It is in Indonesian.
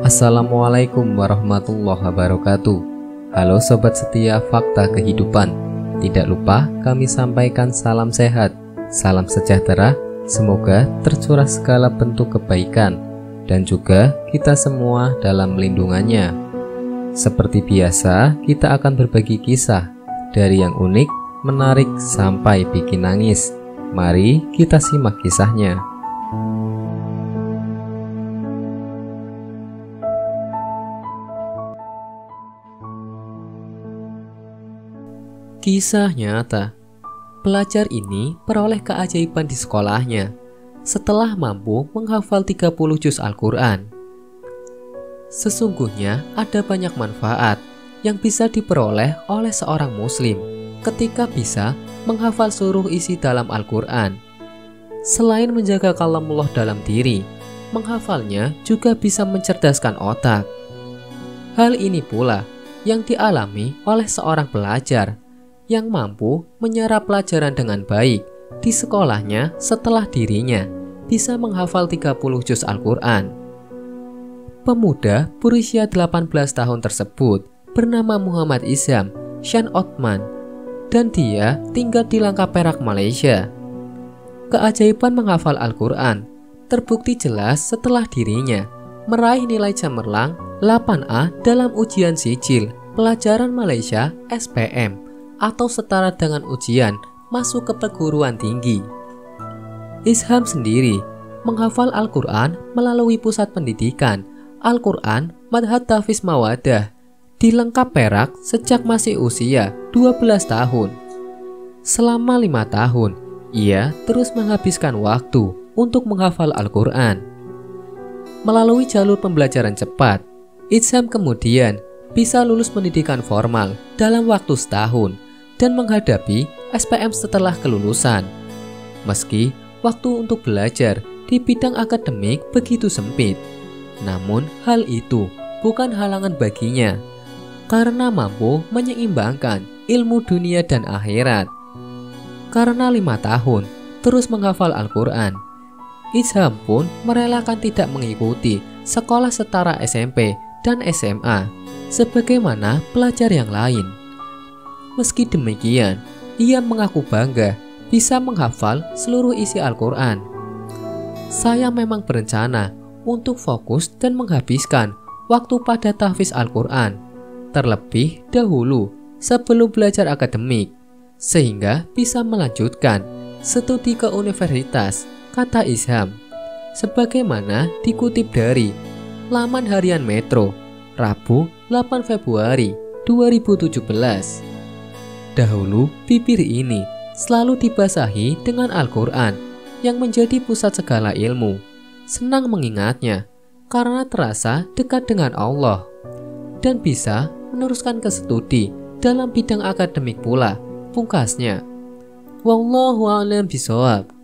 Assalamualaikum warahmatullahi wabarakatuh. Halo sobat setia Fakta Kehidupan. Tidak lupa kami sampaikan salam sehat, salam sejahtera. Semoga tercurah segala bentuk kebaikan dan juga kita semua dalam lindungannya. Seperti biasa, kita akan berbagi kisah dari yang unik, menarik sampai bikin nangis. Mari kita simak kisahnya. Kisah nyata. Pelajar ini peroleh keajaiban di sekolahnya setelah mampu menghafal 30 juz Al-Quran. Sesungguhnya ada banyak manfaat yang bisa diperoleh oleh seorang muslim ketika bisa menghafal seluruh isi dalam Al-Quran. Selain menjaga kalamullah dalam diri, menghafalnya juga bisa mencerdaskan otak. Hal ini pula yang dialami oleh seorang pelajar yang mampu menyerap pelajaran dengan baik di sekolahnya setelah dirinya bisa menghafal 30 juz Al-Quran. Pemuda berusia 18 tahun tersebut bernama Muhammad Izham Shan Othman dan dia tinggal di Langkah Perak, Malaysia. Keajaiban menghafal Al-Quran terbukti jelas setelah dirinya meraih nilai cemerlang 8A dalam ujian sijil pelajaran Malaysia SPM atau setara dengan ujian masuk ke perguruan tinggi. Izham sendiri menghafal Al-Quran melalui pusat pendidikan Al-Quran Madhat Tahfiz Mawadah di Langkah Perak sejak masih usia 12 tahun. Selama 5 tahun, ia terus menghabiskan waktu untuk menghafal Al-Quran. Melalui jalur pembelajaran cepat, Izham kemudian bisa lulus pendidikan formal dalam waktu setahun dan menghadapi SPM setelah kelulusan. Meski waktu untuk belajar di bidang akademik begitu sempit, namun hal itu bukan halangan baginya karena mampu menyeimbangkan ilmu dunia dan akhirat. Karena 5 tahun terus menghafal Al-Quran, Izham pun merelakan tidak mengikuti sekolah setara SMP dan SMA sebagaimana pelajar yang lain. Meski demikian, ia mengaku bangga bisa menghafal seluruh isi Al-Quran. Saya memang berencana untuk fokus dan menghabiskan waktu pada tahfiz Al-Quran terlebih dahulu sebelum belajar akademik, sehingga bisa melanjutkan studi ke universitas, kata Izham. Sebagaimana dikutip dari laman harian Metro, Rabu 8 Februari 2017. Dahulu, bibir ini selalu dibasahi dengan Al-Quran yang menjadi pusat segala ilmu. Senang mengingatnya karena terasa dekat dengan Allah dan bisa meneruskan ke studi dalam bidang akademik pula, pungkasnya. Wallahu a'lam bishawab.